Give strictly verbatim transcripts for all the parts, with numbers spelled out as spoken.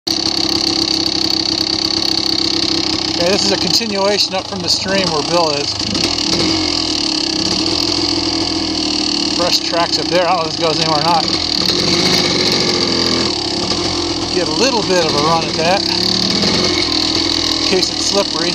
Okay, this is a continuation up from the stream where Bill is. Fresh tracks up there. I don't know if this goes anywhere or not. Get a little bit of a run at that in case it's slippery.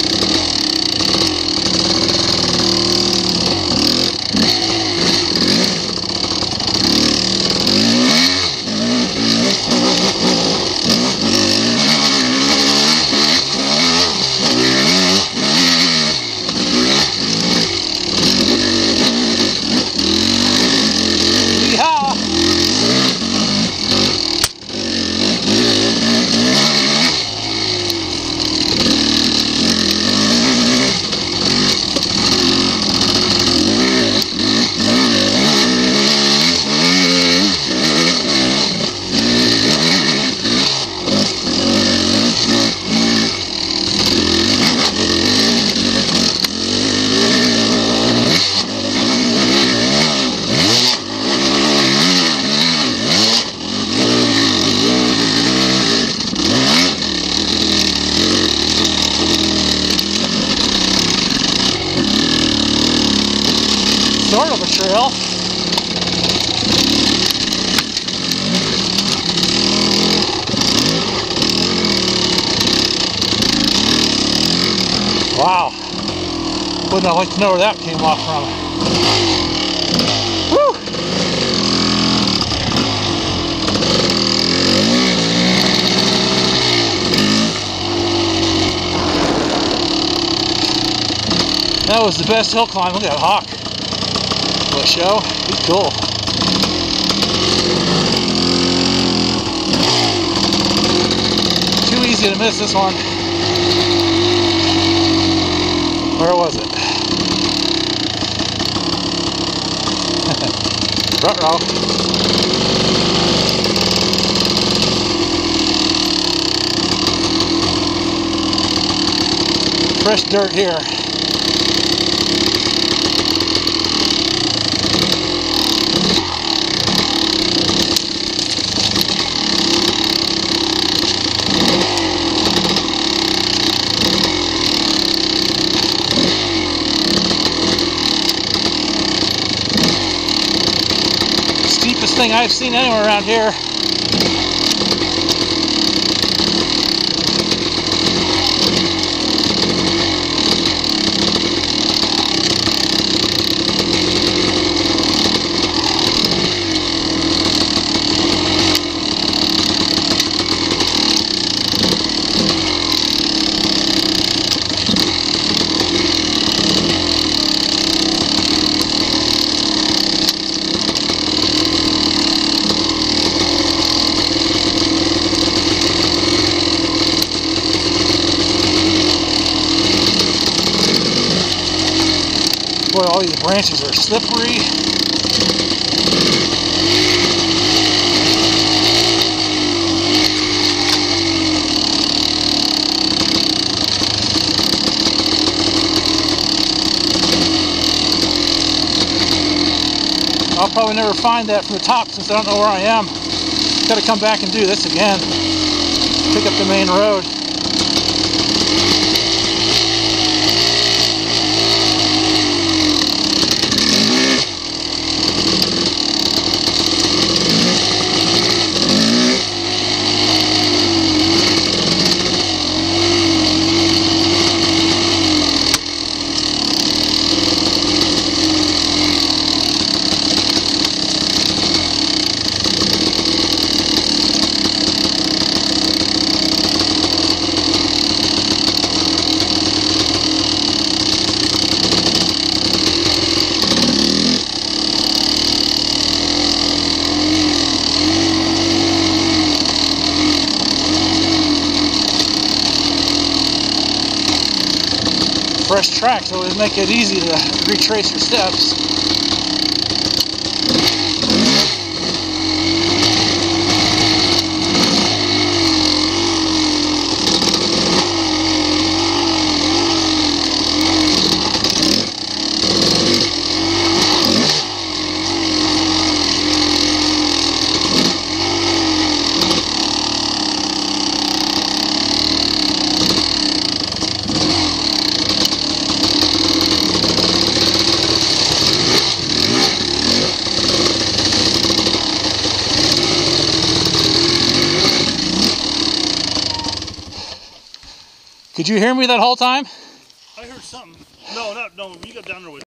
Sort of a trail. Wow. Wouldn't I like to know where that came off from? Woo! That was the best hill climb. Look at that hawk. What a show. He's cool. Too easy to miss this one. Where was it? Ruh-roh. Fresh dirt here. Steepest thing I've seen anywhere around here. Boy, all these branches are slippery. I'll probably never find that from the top since I don't know where I am. Got to come back and do this again. Pick up the main road. Fresh tracks always make it easy to retrace your steps. Could you hear me that whole time? I heard something. No, not no. You got down there with.